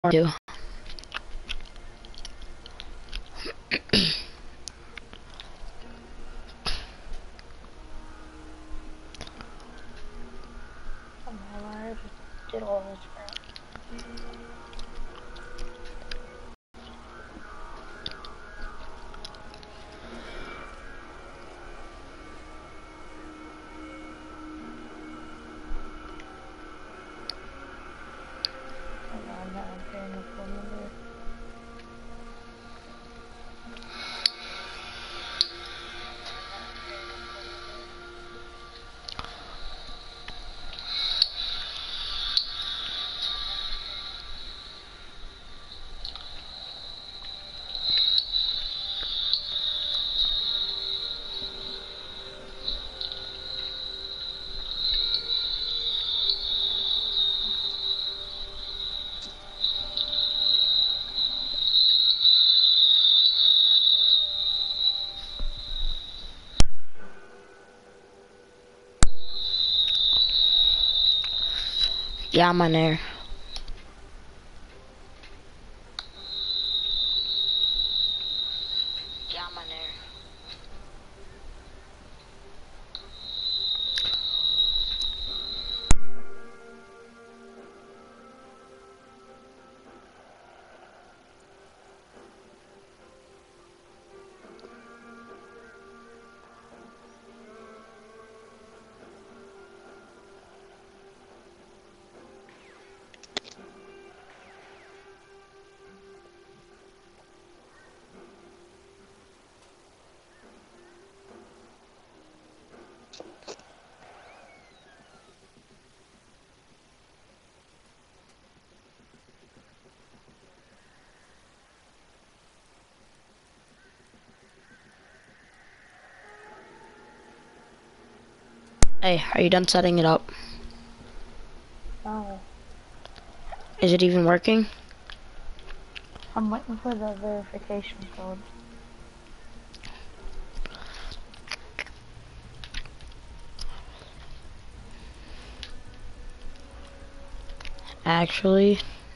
do. I just did all this crap. Hold on, now I'm paying the phone number. Yeah, I'm on there. Yeah, I'm on there. Hey, are you done setting it up? No, Is it even working? I'm waiting for the verification code. Actually,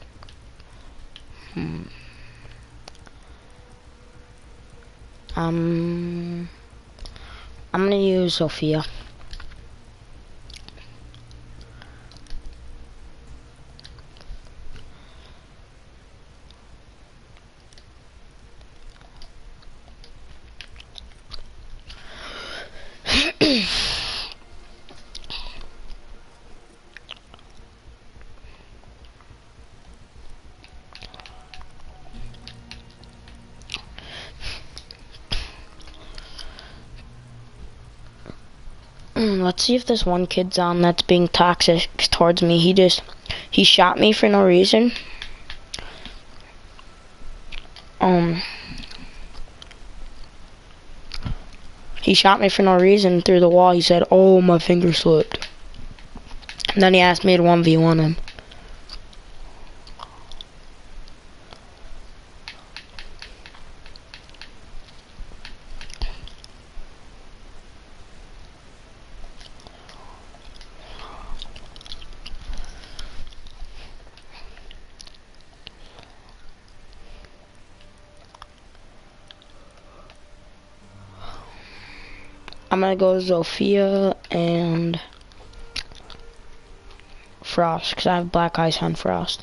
I'm gonna use Sophia. Let's see if this one kid's on that's being toxic towards me. He shot me for no reason. He shot me for no reason through the wall. He said, "Oh, my finger slipped." And then he asked me to 1v1 him. I'm gonna go Zofia and Frost, because I have black ice on Frost.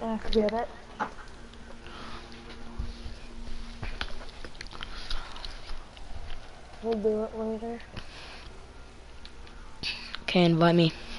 Get it? We'll do it later. Okay, invite me.